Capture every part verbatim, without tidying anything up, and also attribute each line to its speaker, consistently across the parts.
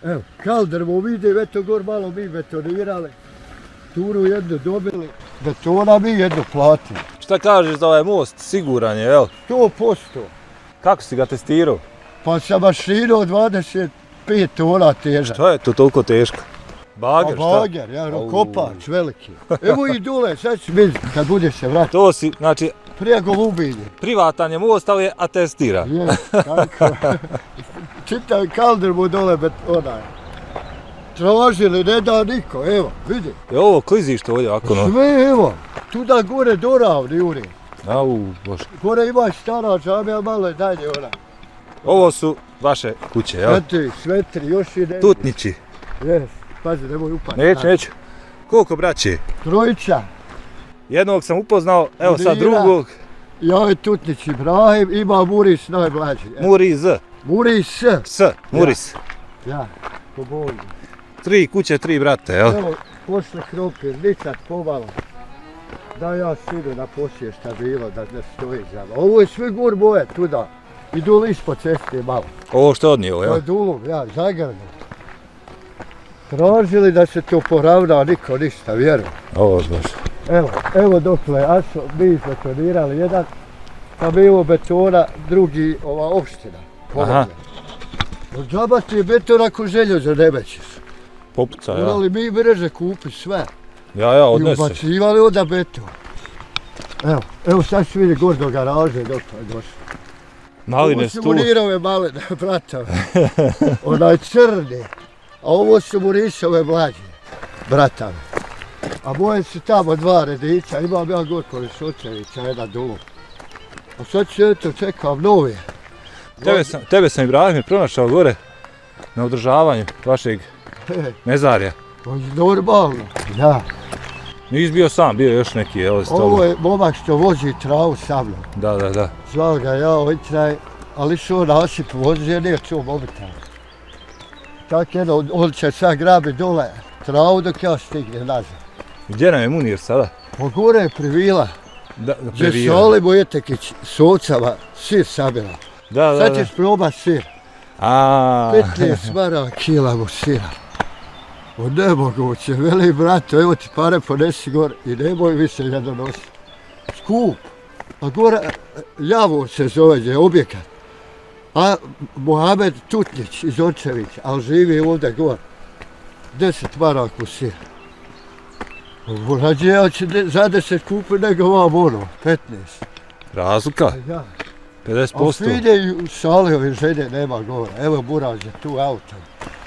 Speaker 1: Evo, kaldrmo vidi, eto gor malo mi betonirali. Turu jednu dobili, betona mi jednu platili.
Speaker 2: Šta kažeš za ovaj most? Siguran je, jel?
Speaker 1: sto posto.
Speaker 2: Kako si ga testirao?
Speaker 1: Pa sa mašinom dvadeset pet tona teža.
Speaker 2: Šta je to toliko teško? Bager, šta?
Speaker 1: Bager, ja, kopač veliki. Evo i dole, sad ću vidjeti kad bude se vratiti.
Speaker 2: To si, znači,
Speaker 1: prije Golubinje.
Speaker 2: Privatan je most, ali je atestira.
Speaker 1: Je, tako. Čitav kaldrmu dole, bet, onaj. Tražili, ne da niko, evo, vidi.
Speaker 2: Je ovo klizište ovdje, ako no?
Speaker 1: Sve, evo, tuda gore doravni uri.
Speaker 2: Au, bože.
Speaker 1: Gore ima stara džamija, malo je dalje ona.
Speaker 2: Ovo su vaše kuće, jel?
Speaker 1: Sveti, svetri, još i ne.
Speaker 2: Tutnići.
Speaker 1: Jes, pazi, nemoj upati.
Speaker 2: Neću, neću. Koliko braće?
Speaker 1: Trojica.
Speaker 2: Jednog sam upoznao, evo sad drugog.
Speaker 1: Ja je Tutnić Ibrahim, ima Muris najmlađi.
Speaker 2: Muriz.
Speaker 1: Muris.
Speaker 2: S, Muris.
Speaker 1: Ja, ko bolje.
Speaker 2: Tri kuće, tri brate, jel?
Speaker 1: Evo, pošle kropir, ničat pomalo. Da ja sinu na poslije šta bilo, da ne stoji za mnom. Ovo je sve gor moje, tuda. I dole ispod ceste malo.
Speaker 2: Ovo što je odnijelo, jel?
Speaker 1: To je dulom, ja, zagrno. Tražili da se to poravna, niko ništa, vjerujem.
Speaker 2: Ovo baš.
Speaker 1: Evo, evo dokle, aso, mi izbetonirali jedan, pa mi ovo betona, drugi ova opština.
Speaker 2: Aha.
Speaker 1: Džaba ti je beton ako željezo ne mećeš.
Speaker 2: Popuca, ja.
Speaker 1: Morali mi mreže kupi sve.
Speaker 2: Ja, ja,
Speaker 1: I
Speaker 2: odnese.
Speaker 1: ubacivali onda beton. Evo, evo sad ću vidi gor do garaže dokle je došlo.
Speaker 2: Maline stu.
Speaker 1: Ovo su Munirove maline, bratove. Onaj crni. A ovo su Murisove mlađe, bratave. A moje su tamo dva redića, imam ja gor kod Sočevića, jedan dolu. A sad ću eto čekam nove.
Speaker 2: Tebe sam, tebe sam Ibrahim pronašao gore na održavanju vašeg mezarja.
Speaker 1: Normalno, ja.
Speaker 2: Nisi bio sam, bio je još neki, evo s tobom.
Speaker 1: Ovo je momak što vozi travu sa mnom.
Speaker 2: Da, da, da.
Speaker 1: Zvao ga ja otraj, ali što nasip vozi, jer nije čuo mobitel. Tako jedno, on će sad grabi dole travu dok ja stignem nazad.
Speaker 2: Gdje nam je Munir sada?
Speaker 1: Po gore je privila.
Speaker 2: Da,
Speaker 1: gdje su Olibo Jetekić s ovcama sir sabila.
Speaker 2: Da, da,
Speaker 1: sad ćeš probat sir.
Speaker 2: A.
Speaker 1: petnaest mara kila mu sira. O nemoguće, veli brato, evo ti pare ponesi gore i nemoj više jedno nositi. Skup. A gore, Javo se zove, gdje je objekat. A Mohamed Tutnić iz Očevića, ali živi ovdje gore. Deset maraka sira. Rađe ja će za deset kupi nego vam ono, petnaest.
Speaker 2: Razlika?
Speaker 1: Ja.
Speaker 2: pedeset posto.
Speaker 1: A svide i Salihove žene nema govora. Evo Buraž je tu auto.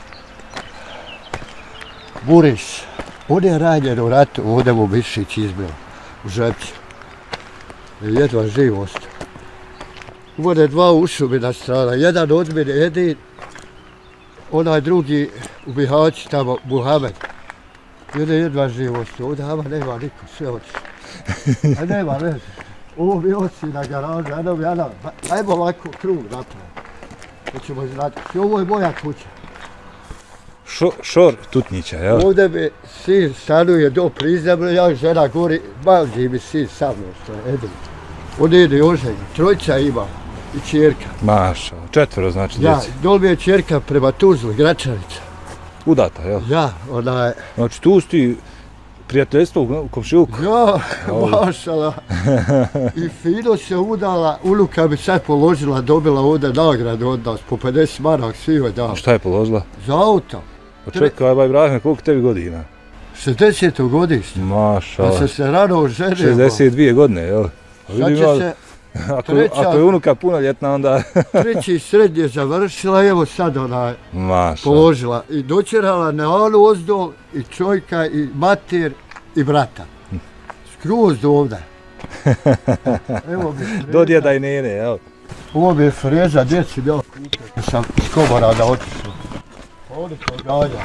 Speaker 1: Buris. On je ranjen u ratu, ovdje mu Mišić izbio. U Žepću. Jedva živ ostao. Uvode dva ušubina strana. Jedan od mene jedin. Onaj drugi u Bihaći tamo, Muhamed. Jedan jedva živ ostao. Ovdje ama nema niko, sve oči. A nema veze. Ovo mi oci na garažu, jedno mi jedna. Ajmo ovako krug napraviti. To ćemo znati. Ovo je moja kuća.
Speaker 2: Šo, šor Tutnića, jel?
Speaker 1: Ovdje mi sin stanuje do prizemlja, ja žena gori, malđi mi sin sa mnom što je Edin. On ide oženje, trojica ima i čerka.
Speaker 2: Maša, četvero znači
Speaker 1: ja,
Speaker 2: djeci.
Speaker 1: dol mi je čerka prema Tuzli, Gračanica.
Speaker 2: Udata, jel?
Speaker 1: Ja, ona je...
Speaker 2: Znači tu si ti prijateljstvo u komšiluku?
Speaker 1: Ja, mašala. I fino se udala, unuka bi sad položila, dobila ovdje nagradu od nas, po pedeset marak svi joj dao.
Speaker 2: A šta je položila?
Speaker 1: Za auto.
Speaker 2: Pa čekaj, ba Ibrahime, koliko tebi godina?
Speaker 1: šezdeseto godište.
Speaker 2: Mašala.
Speaker 1: Pa sam se rano oženio.
Speaker 2: šezdeset dve godine, jel?
Speaker 1: Sad će se...
Speaker 2: Ako, treća, ako je unuka punoljetna, onda...
Speaker 1: treći srednje završila, evo sad ona
Speaker 2: Maša. Položila.
Speaker 1: I dočerala na onu ozdol, i čojka, i mater, i brata. Skroz do ovdje. Evo mi freza.
Speaker 2: Do djeda i nene, jel?
Speaker 1: Ovo mi je freza, djeci bio kupio. Sam s Komorada otišao. Ovdje to gađa.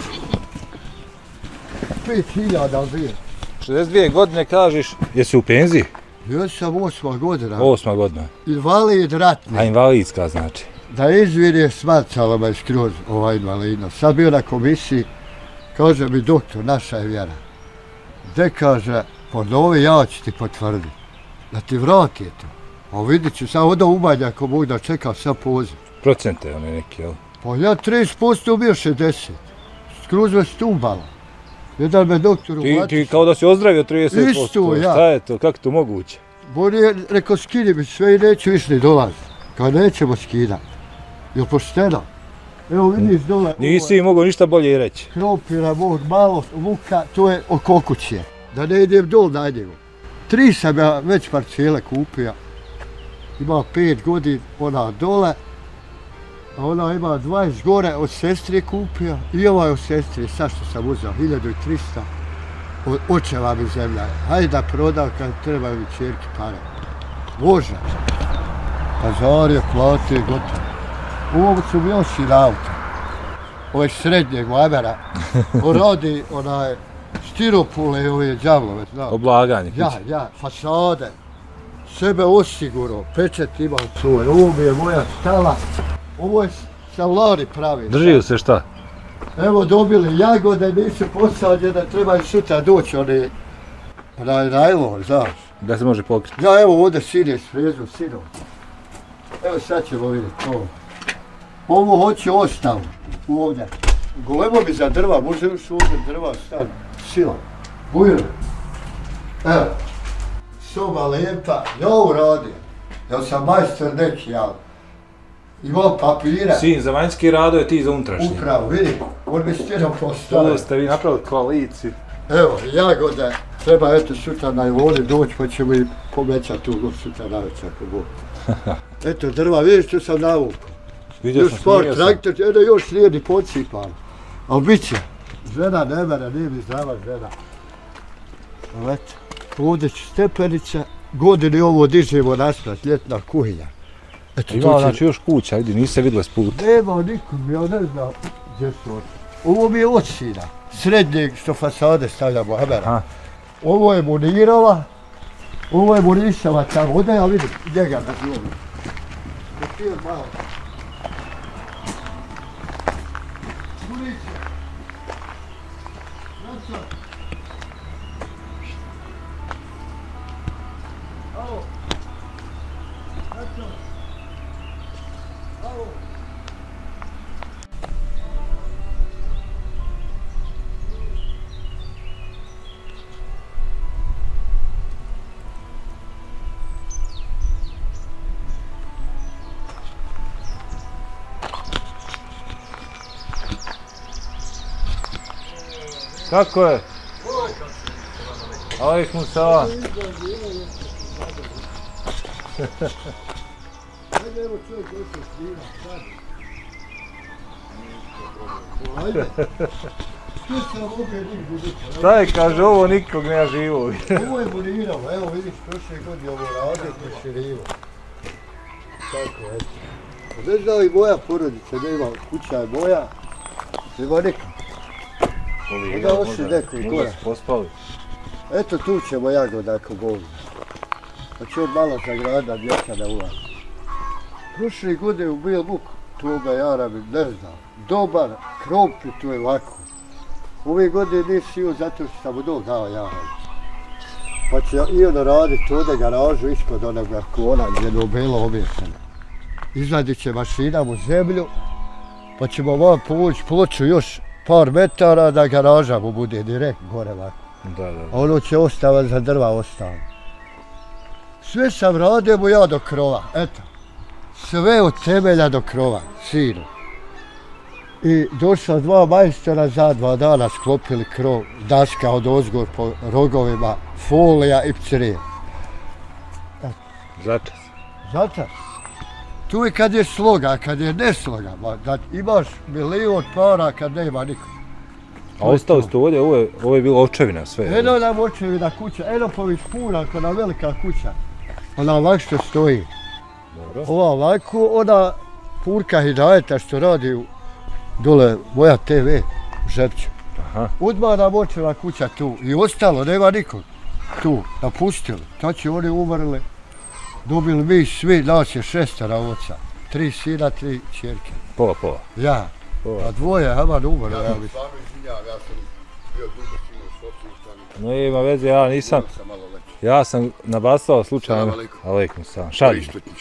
Speaker 1: Pet hiljada bio.
Speaker 2: šezdeset dvije godine kažeš, jesi u penziji?
Speaker 1: Ja sam osma godina.
Speaker 2: Osma godina.
Speaker 1: Invalid ratni.
Speaker 2: A invalidska znači?
Speaker 1: Da izvire smacala me skroz ova invalidnost. Sad bio na komisiji, kaže mi doktor, naša je vjera. Gde kaže, ponovi, ja ću ti potvrditi. Da ti vrati to. A vidit ću, sad onda umanja ako mogu da čekam sad poziv.
Speaker 2: Procente one neki, jel?
Speaker 1: Pa ja trideset posto bio šezdeset. Skroz me stumbalo. Jedan me doktor
Speaker 2: Ti,
Speaker 1: uvatiš.
Speaker 2: ti kao da si ozdravio trideset posto.
Speaker 1: Isto, ja.
Speaker 2: Šta je to, kako to moguće?
Speaker 1: Bolje je rekao skini mi sve i neću više ni dolaziti. Kao nećemo skidati. Jel pošteno? Evo vidiš dole.
Speaker 2: Nisi mogao ništa bolje reći.
Speaker 1: Krompira, mog, malo luka, to je oko kuće. Da ne idem dol na njegu. Tri sam ja već parcele kupio. Ima pet godina, ona dole. A ona ima dvadeset gore, od sestre kupio. I ovaj od sestre, sad što sam uzeo, hiljadu i trista. Očeva mi zemlja. Hajde da prodam kad trebaju mi čerki pare. Može. Pazar je platio gotovo. Ovo su mi još i auto. Ove srednjeg vajmera. On radi onaj stiropule i ove džavlove, znam.
Speaker 2: Oblaganje.
Speaker 1: Ja, ja, fasade. Sebe osigurao, pečet imam svoj. Ovo mi je moja stala. Ovo je sa Lari pravi.
Speaker 2: Drži se šta?
Speaker 1: Evo dobili jagode, nisu posađene, trebaju sutra doći oni na najlon, znaš.
Speaker 2: Da se može pokriti.
Speaker 1: Ja evo ovdje sine srezu, sinom. Evo sad ćemo vidjeti to. Ovo hoću ostavu, ovdje. Golemo mi za drva, može još ovdje drva staviti. Sila. Bujno. Evo. Soba lijepa, ja ovo radim. Ja sam majstor neki, ja. Imam papira.
Speaker 2: Sin za vanjski rado je ti za unutrašnji.
Speaker 1: Upravo, vidim, on mi stjerom postavio.
Speaker 2: To ste vi napravili koaliciju.
Speaker 1: Evo, jagode, treba eto sutra na Ivoni doći pa ćemo i pomećati tu sutra na večer ako Bog. Eto drva, vidiš tu sam navukao.
Speaker 2: Vidio
Speaker 1: Još
Speaker 2: sam,
Speaker 1: par
Speaker 2: snimio sam.
Speaker 1: traktor, eto još slijedi pocipan. Ali bit će. Žena ne mene, nije mi zdrava žena. Ali eto, ovdje će stepenice, godini ovo dižemo nasprat, ljetna kuhinja. Eto,
Speaker 2: Ima znači još kuća, vidi, nisi se vidjela s puta.
Speaker 1: Nema nikom, ja ne znam gdje su oči. Ovo mi je od sina, srednjeg što fasade stavljamo, Hamera. Ovo je Munirova, ovo je Murisava tamo, onda ja vidim njega na zlomu. Dok je malo. Muriće. Znači. Alo. Znači. Alo.
Speaker 2: Kako je? Alejkum selam.
Speaker 1: Ajde, evo čovjek došao snima, sad. Ajde. Što sam opet njih buduća?
Speaker 2: Šta je, kaže, ovo nikog nema živog.
Speaker 1: Ovo je Munirovo, evo vidiš, prošle godine ovo radi, proširivo. Tako, eto. Ne znao i moja porodica, nema, kuća je moja, nema neka. Onda oši neko i
Speaker 2: Možda su pospali.
Speaker 1: Eto tu ćemo jagoda ako Bog. Pa ću on malo zagrada djeca da ulazi. Prošle godine u Bil Buk, toga jara mi ne znam. Dobar, krompi, tu je lako. Ove godine nisi jeo zato što sam mu dol dao jara. Pa će i ono raditi ovdje garažu ispod onoga kona gdje je nobelo objeseno. Izvadit će mašinam u zemlju, pa ćemo vam povući ploču još par metara da garaža mu bude direkt gore ovako.
Speaker 2: Da, da.
Speaker 1: A ono će ostavati za drva ostalo. Sve sam radio mu ja do krova, eto. Sve od temelja do krova, sinu. I došla dva majstora za dva dana sklopili krov, daska od ozgor po rogovima, folija i pcerije.
Speaker 2: Začas.
Speaker 1: Zato. Tu je kad je sloga, kad je nesloga, da imaš milion para kad nema niko.
Speaker 2: A ostalo ste ovdje, ovo je, ovo je bilo očevina sve.
Speaker 1: Eno nam očevina kuća, eno pović puna, ona velika kuća. Ona ovak što stoji.
Speaker 2: Dobro.
Speaker 1: Ova ovako, ona Purka Hidajeta što radi u, dole moja te ve u Žepću.
Speaker 2: Aha.
Speaker 1: Odmah nam očeva kuća tu i ostalo, nema nikog tu, napustili. Tad će oni umrli, dobili mi svi, nas je šestara oca. Tri sina, tri čerke.
Speaker 2: Pola, pola.
Speaker 1: Ja,
Speaker 2: Pola.
Speaker 1: a dvoje, Haman umrli. Ja, bi.
Speaker 3: Stvarno izvinjavam, ja sam bio dugo sinu s općinom.
Speaker 2: No ima veze, ja nisam,
Speaker 3: Sam malo leći.
Speaker 2: ja sam nabasao slučajno.
Speaker 3: Salam alejkum.
Speaker 2: Alejkum selam. Šalj.
Speaker 3: Istotnić.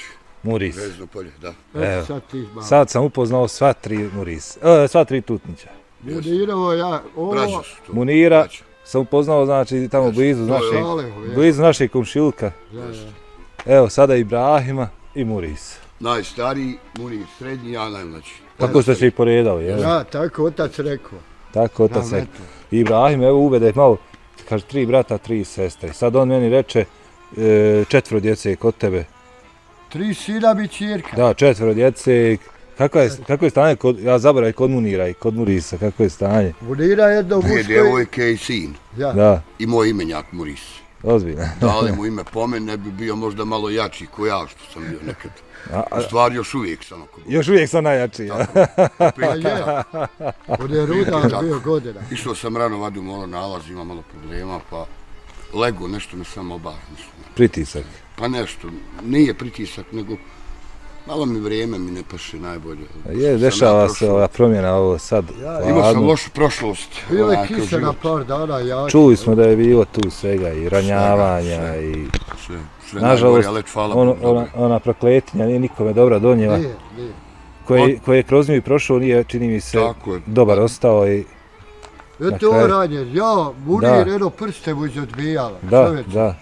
Speaker 2: Muris.
Speaker 3: Vezno polje, da.
Speaker 2: Evo.
Speaker 1: Sad ti malo.
Speaker 2: Sad sam upoznao sva tri Muris, e, sva tri Tutnića.
Speaker 1: Munirao ja, ovo...
Speaker 3: Braća su to.
Speaker 2: Munira
Speaker 3: braća.
Speaker 2: sam upoznao, znači, tamo blizu
Speaker 3: to je
Speaker 2: našeg,
Speaker 1: Aleho, je.
Speaker 2: blizu našeg komšilka.
Speaker 1: Da, da.
Speaker 2: Evo, sada Ibrahima i Muris.
Speaker 3: Najstariji, Munir srednji, ja najmlađi.
Speaker 2: Tako ste se i poredali, jel?
Speaker 1: Ja, tako otac rekao.
Speaker 2: Tako otac
Speaker 1: Da,
Speaker 2: je. Ibrahim, evo uvede malo, kaže tri brata, tri sestre. Sad on meni reče e, četvro djece je kod tebe.
Speaker 1: Tri sina bi ćerka.
Speaker 2: Da, četvro djece. Kako je, kako je stanje kod, ja zaboravim kod Munira i kod Murisa, kako je stanje?
Speaker 1: Munira jedno
Speaker 3: Dvije
Speaker 1: muško...
Speaker 3: djevojke i sin.
Speaker 1: Ja.
Speaker 2: Da,
Speaker 3: I moj imenjak Muris.
Speaker 2: ozbiljno.
Speaker 3: Dali mu ime po meni, ne bi bio možda malo jači ko ja što sam bio nekad.
Speaker 2: A, a,
Speaker 3: U stvari još uvijek sam oko.
Speaker 2: još uvijek sam najjači, ja.
Speaker 1: Pa je. On je rudar
Speaker 3: Tako.
Speaker 1: bio godina.
Speaker 3: Išao sam rano vadu malo nalaz, ima malo problema, pa lego, nešto me samo oba.
Speaker 2: Pritisak.
Speaker 3: Pa nešto, nije pritisak, nego malo mi vrijeme mi ne paše najbolje.
Speaker 2: Je,
Speaker 3: Sam
Speaker 2: dešava
Speaker 3: ja
Speaker 2: se
Speaker 3: prošao.
Speaker 2: ova promjena ovo sad.
Speaker 1: Ja,
Speaker 3: Imao sam
Speaker 2: hladno.
Speaker 3: lošu prošlost.
Speaker 1: Bilo je
Speaker 3: onako,
Speaker 1: kiša na
Speaker 3: život.
Speaker 1: par dana, ja.
Speaker 2: Čuli smo da je bilo tu svega i ranjavanja
Speaker 3: Sve.
Speaker 2: i...
Speaker 3: Sve, sve
Speaker 2: Nažalost,
Speaker 3: najgore, ali hvala
Speaker 2: ono,
Speaker 3: Bogu,
Speaker 2: ona,
Speaker 3: dobro.
Speaker 2: ona prokletinja nije nikome dobra donijela.
Speaker 1: Nije, nije.
Speaker 2: Koji, koji je kroz nju i prošao, nije, čini mi se,
Speaker 3: Tako je.
Speaker 2: dobar ostao i... Na
Speaker 1: Eto
Speaker 2: kraju.
Speaker 1: ranjen, ja, Munir, jedno prste mu izodbijala.
Speaker 2: Da,
Speaker 1: čovječe.
Speaker 2: da.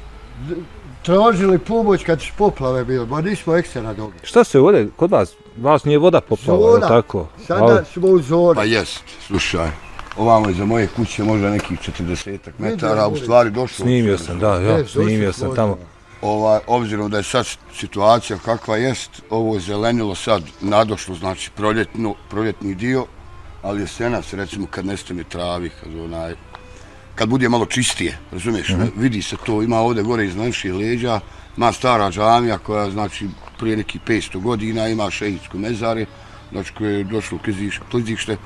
Speaker 1: Tražili pomoć kad su poplave bili, ma nismo ekstra dobili.
Speaker 2: Šta se ovdje, kod vas, vas nije voda popala, je li
Speaker 1: Zona.
Speaker 2: tako?
Speaker 1: Sada
Speaker 2: Ali-
Speaker 1: smo u zoni.
Speaker 3: Pa jest, slušaj. Ovamo iza moje kuće možda nekih četrdesetak metara, a u
Speaker 1: Vidim,
Speaker 3: stvari došlo.
Speaker 2: Snimio sam, da, ja,
Speaker 1: E, došli
Speaker 2: snimio
Speaker 1: smo
Speaker 2: sam tamo.
Speaker 1: ozbiljno.
Speaker 3: Ovaj, obzirom da je sad situacija kakva jest, ovo je zelenilo sad nadošlo, znači proljetno, proljetni dio, ali jesenas, recimo kad nestane travi, kad onaj, kad bude malo čistije, razumiješ,
Speaker 2: Mhm.
Speaker 3: ne, vidi se to, ima ovdje gore iz naših leđa, ima stara džamija koja, znači, prije nekih petsto godina ima šehidsko mezare, znači koje je došlo kliziš- klizište,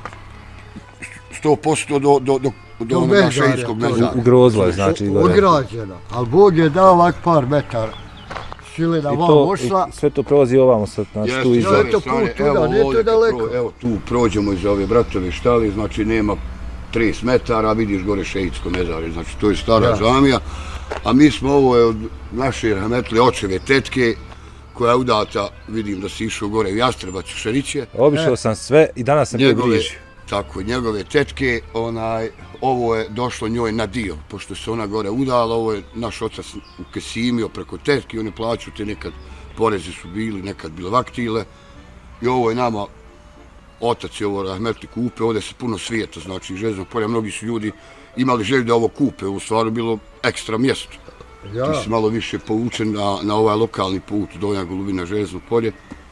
Speaker 3: sto posto do, do, do, do,
Speaker 1: Do
Speaker 3: onoga
Speaker 1: mezarja,
Speaker 3: šehidskog
Speaker 1: to je.
Speaker 3: mezara.
Speaker 2: Ugrozilo je, znači, gore.
Speaker 1: Ograđeno, ali Bog je dao ovak par metara. Silina
Speaker 2: I
Speaker 1: vam
Speaker 2: to,
Speaker 1: ošla.
Speaker 2: i sve to prolazi ovamo sad, znači
Speaker 3: Jeste,
Speaker 2: tu
Speaker 3: s
Speaker 2: iza.
Speaker 1: Ja,
Speaker 3: ove
Speaker 1: eto
Speaker 3: strane,
Speaker 1: put tuda,
Speaker 3: evo
Speaker 1: nije to
Speaker 3: ovdje kad
Speaker 1: daleko.
Speaker 3: pro- Evo tu prođemo iz ove bratove štali, znači nema trideset metara, vidiš gore šehidsko mezare, znači to je stara
Speaker 1: Ja.
Speaker 3: džamija. A mi smo, ovo je od naše rahmetli očeve tetke, koja je udata, vidim da si išao gore u Jastrebac u Šeriće.
Speaker 2: Obišao sam sve i danas sam bio
Speaker 3: Njegove,
Speaker 2: bliži.
Speaker 3: tako, njegove tetke, onaj, ovo je došlo njoj na dio, pošto se ona gore udala, ovo je naš otac ukesimio preko tetke, one plaću te nekad, porezi su bili, nekad bile vaktile, i ovo je nama, otac je ovo rahmetli kupe, ovdje se puno svijeta, znači iz Željeznog polja, mnogi su ljudi imali želju da ovo kupe, u stvari bilo ekstra mjesto.
Speaker 1: Ja,
Speaker 3: Ti si malo više povučen na, na ovaj lokalni put, Donja Golubina, Željezno polje.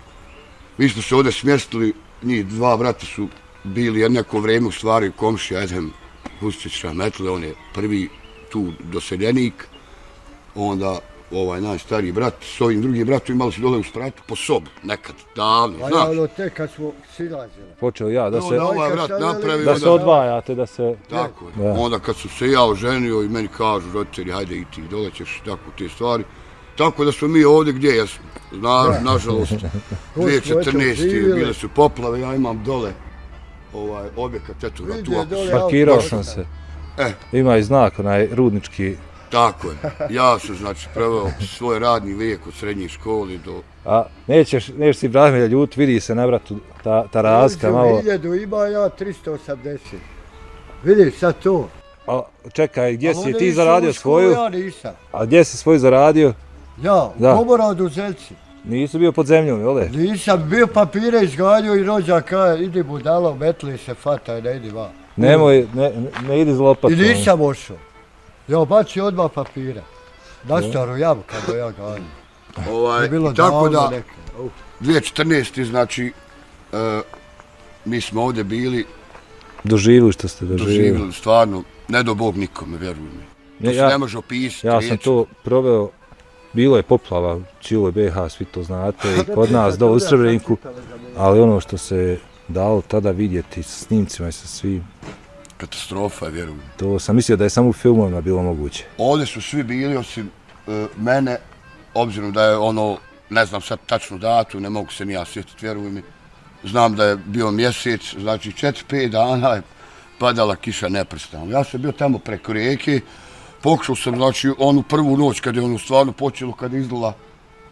Speaker 3: Mi smo se ovdje smjestili, njih dva brata su bili jedno neko vrijeme u stvari komšija Edhem Hustić rahmetli, on je prvi tu doseljenik, onda ovaj najstariji brat s ovim drugim bratom imali su dole u spratu po sobu, nekad, davno,
Speaker 1: a ja
Speaker 3: znaš.
Speaker 1: ono tek kad smo silazili.
Speaker 2: Počeo ja da
Speaker 3: I
Speaker 2: se,
Speaker 3: onda ovaj
Speaker 1: Kad
Speaker 3: brat
Speaker 1: sam
Speaker 3: napravio,
Speaker 2: da
Speaker 1: veli-
Speaker 2: se odvajate, da se...
Speaker 3: tako je.
Speaker 2: Da.
Speaker 3: Onda kad su se ja oženio i meni kažu roditelji, hajde i ti dole ćeš, tako te stvari. Tako da smo mi ovdje gdje jesmo. Na, nažalost, dvije tisuće četrnaeste.
Speaker 1: živjeli.
Speaker 3: bile su poplave, ja imam dole ovaj objekat, eto ga tu
Speaker 1: Vidi,
Speaker 3: ako
Speaker 1: dole
Speaker 3: su.
Speaker 2: Parkirao
Speaker 1: došli.
Speaker 2: sam se.
Speaker 3: E,
Speaker 2: Ima i znak, onaj rudnički.
Speaker 3: tako je. Ja sam znači proveo svoj radni vijek od srednje škole do...
Speaker 2: A nećeš, nećeš si Ibrahime ljut, vidi se na vratu ta, ta razlika malo.
Speaker 1: Hiljadu ima, ja tristo osamdeset. Vidiš sad to.
Speaker 2: A čekaj, gdje
Speaker 1: A
Speaker 2: si
Speaker 1: onda
Speaker 2: ti
Speaker 1: išao
Speaker 2: zaradio
Speaker 1: u školu,
Speaker 2: svoju?
Speaker 1: Ja nisam.
Speaker 2: A gdje si svoju zaradio?
Speaker 1: Ja,
Speaker 2: Da.
Speaker 1: u Komoradu Zelci.
Speaker 2: Nisu bio pod zemljom, jel?
Speaker 1: Nisam bio papire izganjao i rođak kaže, idi budalo, metli se, fataj, ne idi van.
Speaker 2: Nemoj, ne, ne idi zlopat.
Speaker 1: I nisam ošao. Ja baci odmah papira. Na staru jamu kada ja ganjam.
Speaker 3: Ovaj,
Speaker 1: Je bilo
Speaker 3: i tako
Speaker 1: davno
Speaker 3: da,
Speaker 1: neke. Uf.
Speaker 3: dvije tisuće četrnaeste. znači, e, mi smo ovdje bili,
Speaker 2: Doživili što ste doživili.
Speaker 3: doživjeli stvarno, ne do Bog nikome, vjeruj mi. To
Speaker 2: Ne,
Speaker 3: se
Speaker 2: ja,
Speaker 3: ne može opisati.
Speaker 2: ja sam
Speaker 3: riječi.
Speaker 2: to proveo, bilo je poplava, Čile, B iH, svi to znate, i kod nas dole u Srebreniku, ali ono što se dalo tada vidjeti sa snimcima i sa svim,
Speaker 3: Katastrofa je, vjeruj mi.
Speaker 2: to sam mislio da je samo u filmovima bilo moguće.
Speaker 3: Ovdje su svi bili osim e, mene, obzirom da je ono, ne znam sad tačnu datu, ne mogu se ni ja sjetiti, vjeruj mi. Znam da je bio mjesec, znači četiri pet dana je padala kiša neprestano. Ja sam bio tamo preko rijeke, pokušao sam, znači, onu prvu noć kad je ono stvarno počelo, kad je izlila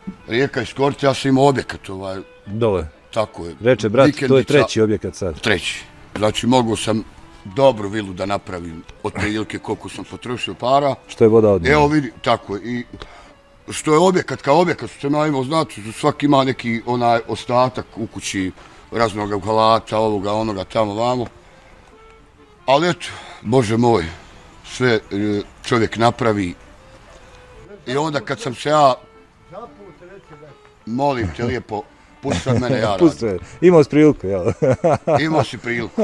Speaker 3: Rijeka iz Korte, ja sam imao objekat, ovaj,
Speaker 2: Dole.
Speaker 3: tako je.
Speaker 2: Reče, brat, to je
Speaker 3: Vikendica,
Speaker 2: treći objekat sad.
Speaker 3: Treći. Znači, mogu sam dobru vilu da napravim od prilike koliko sam potrošio para.
Speaker 2: Što je voda odmah.
Speaker 3: Evo vidi, tako je. I što je objekat kao objekat, što sam ja imao, znači, svaki ima neki onaj ostatak u kući, raznog halata, ovoga, onoga, tamo, vamo. Ali eto, Bože moj, sve čovjek napravi. I onda kad sam se ja, molim te lijepo, pusti sad mene, ja radim.
Speaker 2: Imao si priliku, jel?
Speaker 3: Imao si priliku.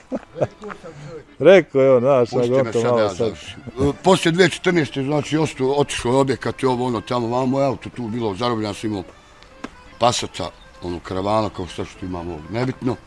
Speaker 2: Rekao je on, znaš,
Speaker 3: pusti me sad, ja završim. Poslije dvije tisuće četrnaeste. znači, otišao je objekat i ovo, ono, tamo, vamo, moj auto tu bilo zarobljen, sam imao Passata, ono, karavana, kao što što imamo ovdje, nebitno.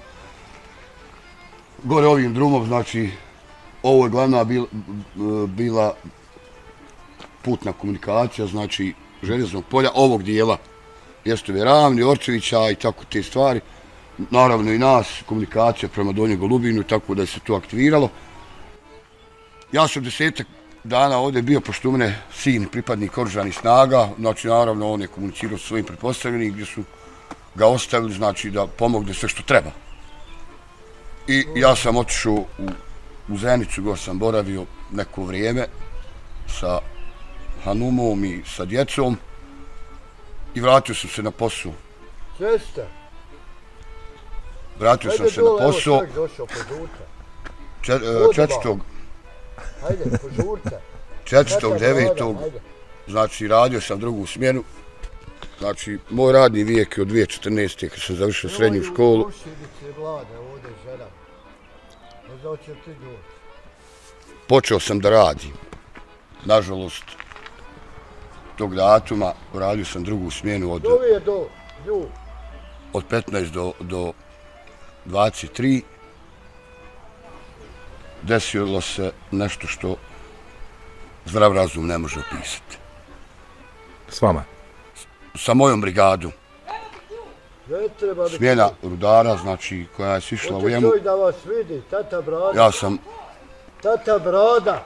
Speaker 3: Gore ovim drumom, znači, ovo je glavna bila, bila putna komunikacija, znači, željeznog polja, ovog dijela, Jestove Ravni, Orčevića i tako te stvari. Naravno i nas, komunikacija prema Donjoj Golubinu, tako da je se to aktiviralo. Ja sam desetak dana ovdje bio, pošto u mene sin pripadnik oružanih snaga, znači naravno on je komunicirao sa svojim pretpostavljenim gdje su ga ostavili, znači da pomogne sve što treba. I ja sam otišao u, u Zenicu, gdje sam boravio neko vrijeme sa Hanumom i sa djecom i vratio sam se na posao.
Speaker 1: Česta.
Speaker 3: Vratio sam se na posao. Četvrtog.
Speaker 1: Hajde, požurte.
Speaker 3: Četvrtog, devetog. Znači, radio sam drugu smjenu. Znači, moj radni vijek je od dvije tisuće četrnaeste. kad sam završio srednju školu. Počeo sam da radim. Nažalost, tog datuma radio sam drugu smjenu od, od petnaest do, do dvadeset tri. Desilo se nešto što zdrav razum ne može opisati.
Speaker 2: S vama?
Speaker 3: Sa mojom brigadom. Smjena rudara, znači, koja je sišla u jemu.
Speaker 1: Hoće da vas vidi, tata Brada.
Speaker 3: Ja sam...
Speaker 1: Tata Brada.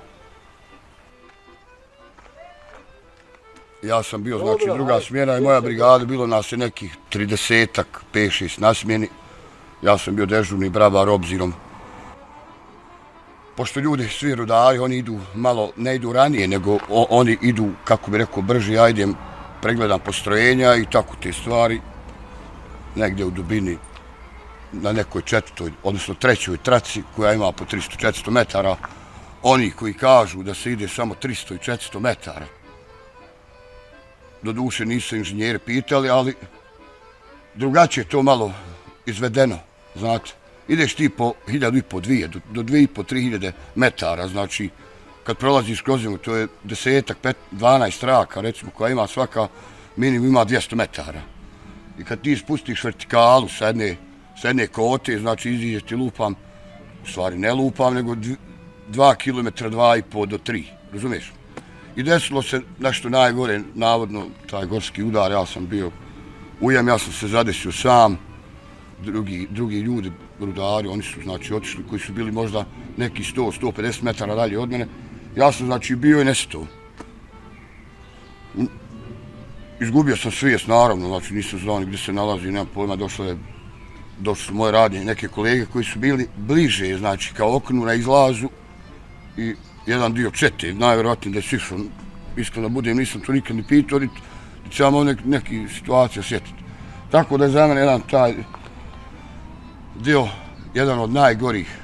Speaker 3: Ja sam bio, znači, druga smjena i moja brigada, bilo nas je nekih tridesetak, pet šest na smjeni. Ja sam bio dežurni bravar obzirom. Pošto ljudi, svi rudari, oni idu malo, ne idu ranije, nego o, oni idu, kako bi rekao, brže, ja idem, pregledam postrojenja i tako te stvari. Negdje u dubini, na nekoj četvrtoj, odnosno trećoj traci, koja ima po tristo do četiristo metara, oni koji kažu da se ide samo tristo i četiristo metara. Doduše nisu inženjeri pitali, ali drugačije je to malo izvedeno, znate. Ideš ti po hiljadu i po dvije, do, do dvije i po, tri hiljade metara, znači, kad prolaziš kroz njemu, to je desetak, pet, dvanaest traka, recimo, koja ima svaka, minimum ima dvjesto metara. I kad ti spustiš vertikalu sa jedne, sa jedne kote, znači, iziđeš ti lupam, u stvari ne lupam, nego dva kilometra, dva i po do tri, razumiješ? I desilo se nešto najgore, navodno, taj gorski udar, ja sam bio ujem, ja sam se zadesio sam, drugi, drugi ljudi, rudari, oni su, znači, otišli, koji su bili možda neki sto do sto pedeset metara dalje od mene. Ja sam, znači, bio i nestao. Izgubio sam svijest, naravno, znači, nisam znao ni gdje se nalazi, nemam pojma, došlo je, došli su moje radnje, neke kolege koji su bili bliže, znači, kao oknu na izlazu i jedan dio čete, najvjerovatnije da je sišao, iskreno budem, nisam to nikad ni pitao, niti će vam nek, neki situacija sjetiti. Tako da je za mene jedan taj dio, jedan od najgorih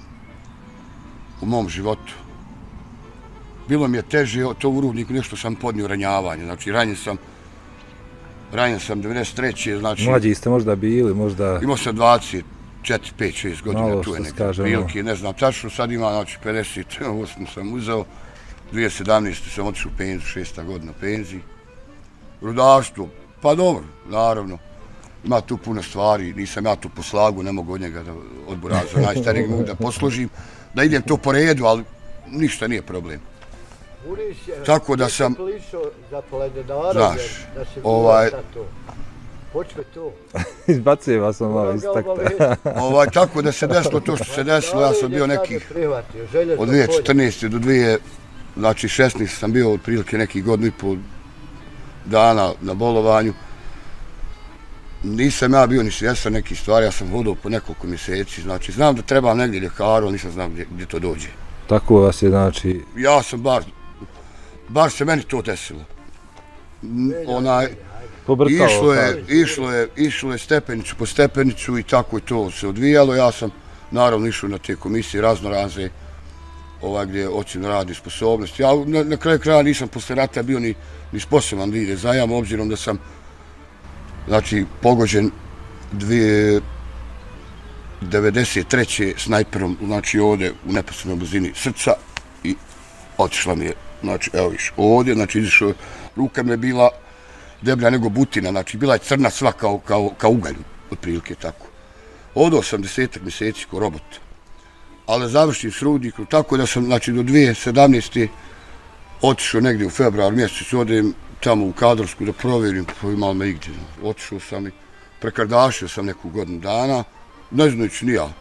Speaker 3: u mom životu. Bilo mi je teže, to u Rudniku nešto sam podnio ranjavanje, znači ranjen sam, ranjen sam devedeset treće znači...
Speaker 2: Mlađi ste možda bili, možda...
Speaker 3: Imao sam dvadeset četiri, pet, šest godina,
Speaker 2: malo
Speaker 3: tu je neke
Speaker 2: skaže,
Speaker 3: prilike, ne znam tačno, sad ima, znači, pedeset osam sam uzeo, dvije tisuće sedamnaeste sam otišao u penziju, šesta godina penziji. Rudarstvo, pa dobro, naravno, ima tu puno stvari, nisam ja tu po slagu, ne mogu od njega da odboraza najstarijeg mogu da poslužim, da idem to po redu, ali ništa nije problem. Tako da sam, znaš, ovaj,
Speaker 1: počme to.
Speaker 2: Izbacuje vas on malo iz takta.
Speaker 3: ovaj, tako da se desilo to što se desilo, ja sam bio nekih, od dvije tisuće četrnaeste do dvije tisuće šesnaeste sam bio otprilike nekih godinu i pol dana na bolovanju. Nisam ja bio ni svjestan nekih stvari, ja sam hodao po nekoliko mjeseci, znači znam da trebam negdje ljekaru, ali nisam znam gdje, gdje to dođe.
Speaker 2: Tako vas je, znači...
Speaker 3: Ja sam bar, bar se meni to desilo. Onaj,
Speaker 2: Pobrkalo,
Speaker 3: išlo je, išlo je, išlo je stepenicu po stepenicu i tako je to se odvijalo. Ja sam naravno išao na te komisije razno razne, ovaj, gdje ocjenu radne sposobnosti. Ja na, na kraju kraja nisam posle rata bio ni, ni sposoban da ide zajam, obzirom da sam znači pogođen dvije devedeset treće snajperom, znači ovdje u neposrednoj blizini srca i otišla mi je, znači evo viš, ovdje, znači izišao, ruka mi je bila deblja nego butina, znači bila je crna sva kao, kao, kao ugalj, otprilike tako. Ovdje osamdeset mjeseci ko robot, ali završim s rudnikom, tako da sam, znači do dvije tisuće sedamnaeste. otišao negdje u februar mjesecu, odem tamo u Kadrovsku da provjerim, pa imao me igdje. Otišao sam i prekardašio sam neku godinu dana, ne znajući ni ja.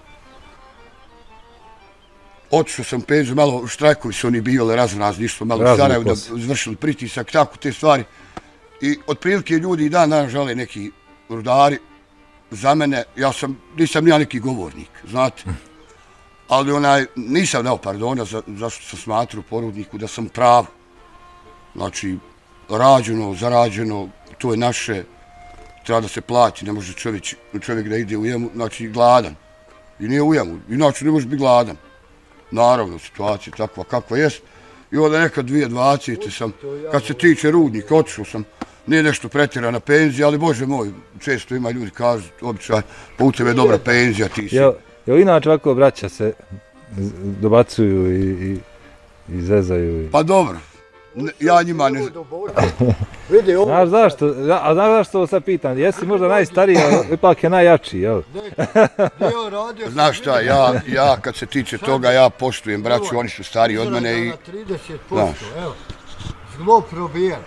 Speaker 3: Otišao sam penziju, malo štrajkovi su oni bivali razno razni, išli smo malo u Sarajevu da izvršili pritisak, tako te stvari. I otprilike ljudi i dan dan žele neki rudari za mene, ja sam, nisam ja neki govornik, znate. Ali onaj, nisam dao pardona za, zašto sam smatrao porudniku da sam prav. Znači, rađeno, zarađeno, to je naše, treba da se plati, ne može čovjek, čovjek da ide u jemu, znači gladan. I nije u jemu, inače ne može biti gladan. Naravno, situacija takva kakva jest. I onda nekad dvije tisuće dvadesete sam, kad se tiče rudnika, otišao sam, nije nešto pretjerana penzija, ali bože moj, često ima ljudi kažu, običaj, pa u tebe je dobra penzija, ti si.
Speaker 2: Jel, jel inače ovako braća se dobacuju i, i, i zezaju? I...
Speaker 3: Pa dobro, ne, ja njima ne...
Speaker 2: Znaš zašto, a znaš zašto sad pitam, jesi možda najstariji, ali ipak je najjači, jel?
Speaker 3: Znaš šta, ja, ja kad se tiče toga, ja poštujem braću, oni su stariji od mene i...
Speaker 1: trideset posto, evo, zglob probijen.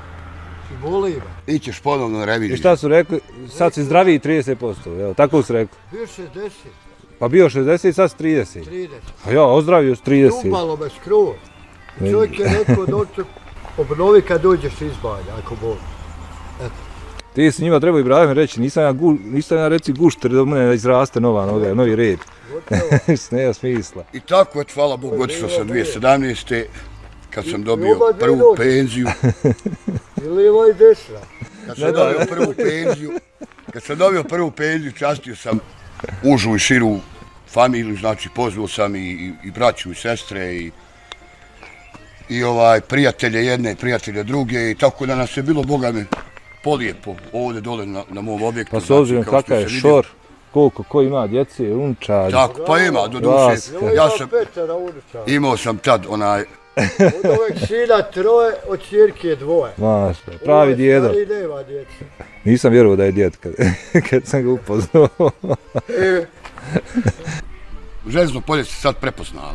Speaker 3: Ićeš ponovno na reviziju.
Speaker 2: I šta su rekli, sad si zdraviji trideset posto, jel, tako su rekli?
Speaker 1: Bio šezdeset.
Speaker 2: Pa bio šezdeset, sad si trideset.
Speaker 1: trideset.
Speaker 2: A ja, ozdravio s trideset.
Speaker 1: Ljubalo me skroz. Čovjek je rekao, doktor, obnovi kad dođeš iz banja, ako Bog. Eto.
Speaker 2: Ti si njima trebao Ibrahim reći, nisam ja, gu, nisam ja reci gušter da mene izraste nova noga, novi red. Nema smisla.
Speaker 3: I tako, eto, hvala Bogu, otišao sam dvije tisuće sedamnaeste. kad sam dobio prvu penziju.
Speaker 1: I lijevo i desna.
Speaker 3: Kad sam dobio prvu penziju, kad sam dobio prvu penziju, častio sam užu i širu familiju, znači pozvao sam i, i, i braću i sestre i i ovaj prijatelje jedne, prijatelje druge i tako da nas je bilo, Boga mi, polijepo ovdje dole na, na mom objektu.
Speaker 2: Pa s obzirom znači, kakav je šor, koliko, ko ima djece, unčad.
Speaker 3: Tako, pa ima, do duše. Ja sam, imao sam tad onaj...
Speaker 1: Od ovog sina troje, od čirke dvoje.
Speaker 2: Maš, pravi djedo.
Speaker 1: Ovo je stari nema djece.
Speaker 2: Nisam vjerovao da je djed kad, kad sam ga upoznao.
Speaker 1: E.
Speaker 3: Željezno polje se sad prepoznalo.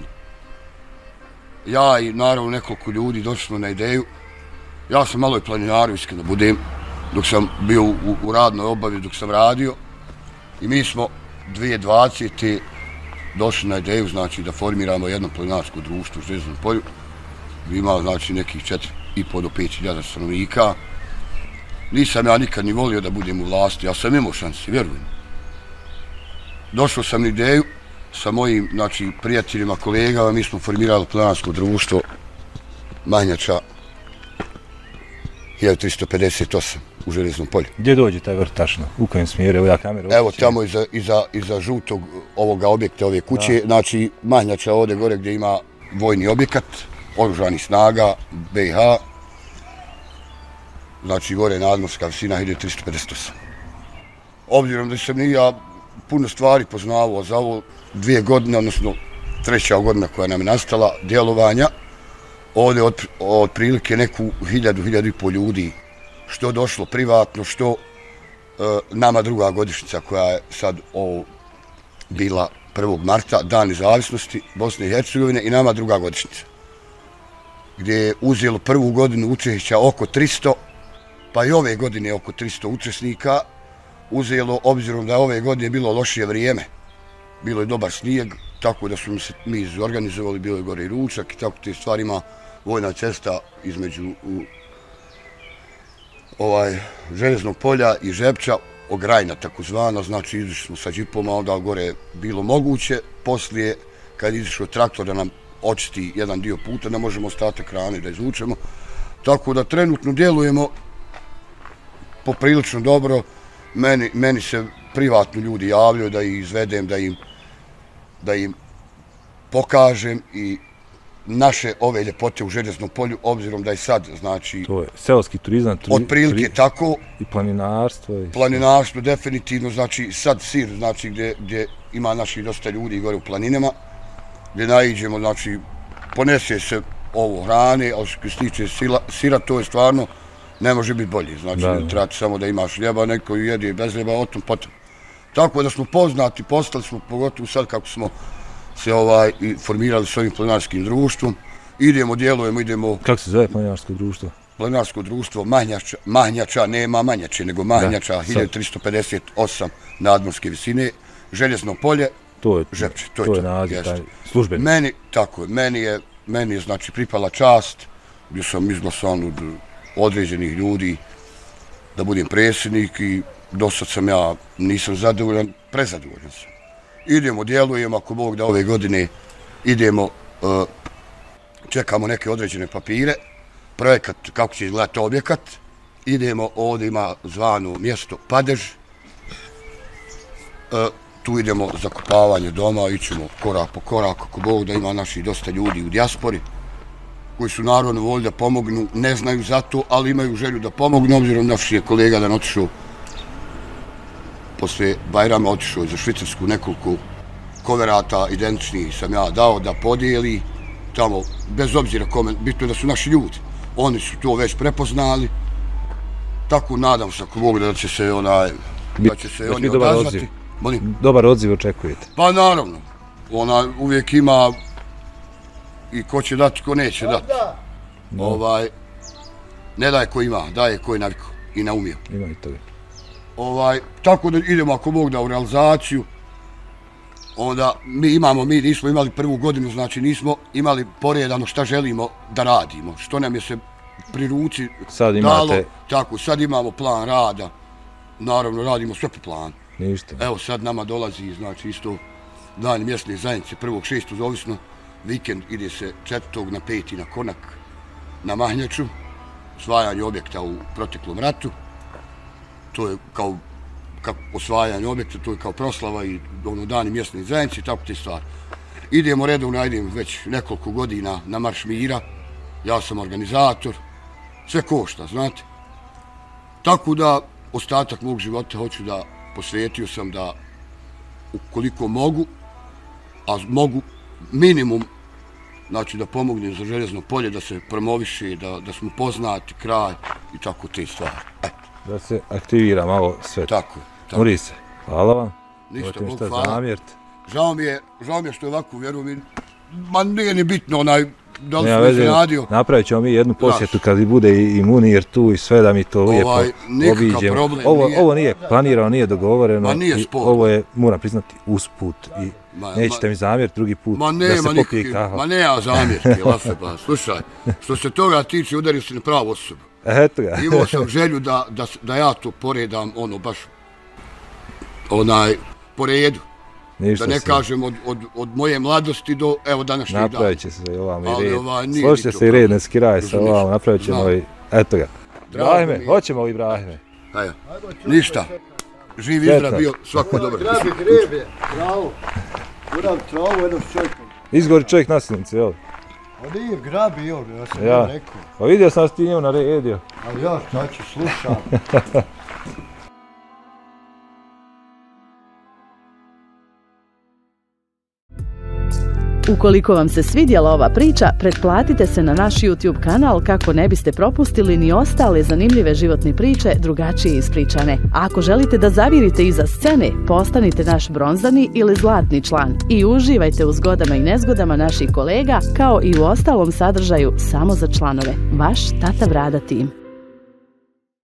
Speaker 3: Ja i naravno nekoliko ljudi došli smo na ideju. Ja sam malo i planinario, iskreno budem, dok sam bio u, u radnoj obavi, dok sam radio. I mi smo dvije tisuće dvadesete došli na ideju, znači da formiramo jedno planinarsko društvo u Željeznom polju. Bi imao znači nekih četiri i po do pet hiljada stanovnika. Nisam ja nikad ni volio da budem u vlasti, ja sam imao šansi, vjerujem. Došao sam na ideju sa mojim znači, prijateljima, kolegama, mi smo formirali planinarsko društvo Mahnjača hiljadu tristo pedeset osam u Željeznom polju.
Speaker 2: Gdje dođe taj vrtašno? U kojem smjeru? Evo ja kameru.
Speaker 3: Evo tamo iza, iza, iza žutog ovoga objekta, ove kuće, da. Znači Mahnjača ovdje gore gdje ima vojni objekat, oružanih snaga, B i H, znači gore nadmorska visina hiljadu tristo pedeset osam. Obzirom da sam i ja puno stvari poznavao za ovo dvije godine, odnosno treća godina koja nam je nastala, djelovanja, ovdje od, od prilike neku hiljadu, hiljadu i pol ljudi, što došlo privatno, što e, nama druga godišnjica koja je sad ovo bila prvog marta, Dan nezavisnosti Bosne i Hercegovine i nama druga godišnjica, gdje je uzelo prvu godinu učešća oko tristo, pa i ove godine oko tristo učesnika, uzelo, obzirom da ove godine bilo lošije vrijeme, bilo je dobar snijeg, tako da smo se mi izorganizovali, bilo je gore i ručak i tako te stvarima, vojna cesta između u ovaj, Željeznog polja i Žepča, Ograjna takozvana, znači izišli smo sa džipom, a onda gore je bilo moguće. Poslije, kad je izišao traktor da nam očisti jedan dio puta, ne možemo ostatak hrane da izvučemo. Tako da trenutno djelujemo poprilično dobro. Meni, meni se privatno ljudi javljaju da ih izvedem, da im, da im pokažem i naše ove ljepote u Željeznom polju, obzirom da je sad, znači...
Speaker 2: To je seoski turizam, turi,
Speaker 3: otprilike
Speaker 2: turi,
Speaker 3: tako.
Speaker 2: I planinarstvo. I
Speaker 3: planinarstvo, definitivno, znači sad Sir, znači gdje, gdje ima naših dosta ljudi gore u planinama, gdje naiđemo, znači ponese se ovo hrane, ali što se tiče sila, sira, to je stvarno, ne može biti bolje, znači da, ne treba samo da imaš ljeba, neko jede bez ljeba, o tom potom. Tako da smo poznati, postali smo, pogotovo sad kako smo se ovaj, formirali s ovim planinarskim društvom. Idemo, djelujemo, idemo...
Speaker 2: Kako se zove planinarsko društvo?
Speaker 3: Planinarsko društvo Mahnjača, Mahnjača, nema Manjače, nego Mahnjača, da, hiljadu tristo pedeset osam nadmorske visine, Željezno polje,
Speaker 2: to je,
Speaker 3: Žepče.
Speaker 2: To, to je, je naziv, taj službeni.
Speaker 3: Meni, tako je, meni je, meni je znači pripala čast, gdje sam izglasan od određenih ljudi da budem predsjednik i dosad sam ja, nisam zadovoljan, prezadovoljan sam. Idemo, djelujemo, ako Bog da ove godine idemo, čekamo neke određene papire, projekat, kako će izgledati objekat, idemo, ovdje ima zvano mjesto Padež, tu idemo za kopavanje doma, ićemo korak po korak, ako Bog da ima naših dosta ljudi u dijaspori, koji su naravno voljeli da pomognu, ne znaju za to, ali imaju želju da pomognu, obzirom naš je kolega dan otišao posle Bajrama, otišao za Švicarsku, nekoliko koverata identičnih sam ja dao da podijeli tamo, bez obzira kome, bitno je da su naši ljudi. Oni su to već prepoznali, tako nadam se ako mogu da će se onaj, da će se oni odazvati.
Speaker 2: Dobar odziv očekujete?
Speaker 3: Pa naravno, ona uvijek ima i ko će dati, ko neće dati. Ovaj, ne daje ko ima, daje ko je navikao i naumio.
Speaker 2: Ima i toga.
Speaker 3: Ovaj, tako da idemo ako Bog da u realizaciju, onda mi imamo, mi nismo imali prvu godinu, znači nismo imali poredano šta želimo da radimo, što nam je se pri ruci
Speaker 2: sad imate...
Speaker 3: dalo, tako, sad imamo plan rada, naravno radimo sve po planu.
Speaker 2: Ništa.
Speaker 3: Evo sad nama dolazi, znači isto dan mjesne zajednice, prvog šestog, zavisno, vikend ide se četvrtog na peti na Konak, na Mahnjaču, osvajanje objekta u proteklom ratu, to je kao, kao osvajanje objekta, to je kao proslava i ono dani mjesne zajednice i tako te stvari. Idemo redovno, idemo već nekoliko godina na Marš mira, ja sam organizator, sve košta, znate. Tako da ostatak mog života hoću da posvetio sam da ukoliko mogu, a mogu minimum, znači da pomognem za Željezno polje, da se promoviše, da, da smo poznati, kraj i tako te stvari. Eto.
Speaker 2: Da se aktivira malo sve.
Speaker 3: Tako je. Tako.
Speaker 2: Muri se. Hvala vam.
Speaker 3: Ništa,
Speaker 2: Bog
Speaker 3: hvala.
Speaker 2: Zamjerite.
Speaker 3: Žao mi je, žao mi je što je ovako, vjerujem, ma nije ni bitno onaj, da li smo iznenadio.
Speaker 2: Napravit ćemo mi jednu posjetu kad bude i Munir tu i sve da mi to lijepo
Speaker 3: ovaj,
Speaker 2: obiđemo.
Speaker 3: Problem,
Speaker 2: ovo,
Speaker 3: nije...
Speaker 2: ovo nije planirano, nije dogovoreno.
Speaker 3: Ma nije sporno.
Speaker 2: Ovo je, moram priznati, usput i ma, nećete
Speaker 3: ma,
Speaker 2: mi zamjeriti drugi put
Speaker 3: ma
Speaker 2: da se popije kahva.
Speaker 3: Ma ne ja zamjerke, lafe pa, slušaj, što se toga tiče, udario se na pravu osobu.
Speaker 2: Eto ga.
Speaker 3: Imao sam želju da, da, da ja to poredam, ono, baš, onaj, po redu.
Speaker 2: Ništa
Speaker 3: da ne
Speaker 2: se.
Speaker 3: kažem od, od, od moje mladosti do, evo, današnjeg dana.
Speaker 2: Napravit će se i ovamo i red.
Speaker 3: Ovaj,
Speaker 2: Složite se i red, ne skiraj se ovamo, napravit ćemo i, eto ga. Ibrahime, hoćemo li Ibrahime?
Speaker 3: Ajde, ništa. Živ i zdrav bio, svako dobro.
Speaker 1: Grabi grebe, travu. Uram travu jednom s čovjekom.
Speaker 2: Izgori čovjek nasilnice, jel?
Speaker 1: A nije grabi, jel, ja sam
Speaker 2: ja.
Speaker 1: rekao.
Speaker 2: Pa vidio sam da si ti njemu naredio.
Speaker 1: Ali ja šta ću, slušam.
Speaker 4: Ukoliko vam se svidjela ova priča, pretplatite se na naš YouTube kanal kako ne biste propustili ni ostale zanimljive životne priče drugačije ispričane. A ako želite da zavirite iza scene, postanite naš bronzani ili zlatni član i uživajte u zgodama i nezgodama naših kolega kao i u ostalom sadržaju samo za članove. Vaš Tata Brada tim.